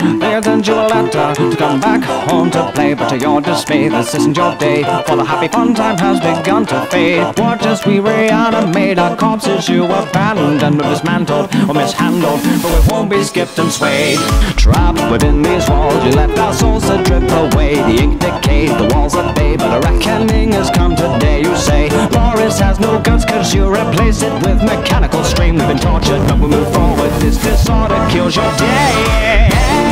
They send you a letter to come back home to play, but to your dismay, this isn't your day, for the happy fun time has begun to fade. Watch as we reanimate our corpses you abandoned or dismantled or mishandled, but we won't be skipped and swayed. Trapped within these walls, you let our souls to drip away. The ink decayed, the walls are bay, but a reckoning has come today. You say Boris has no guts cause you replace it with mechanical stream. We've been tortured but we move forward, this disorder kills your day.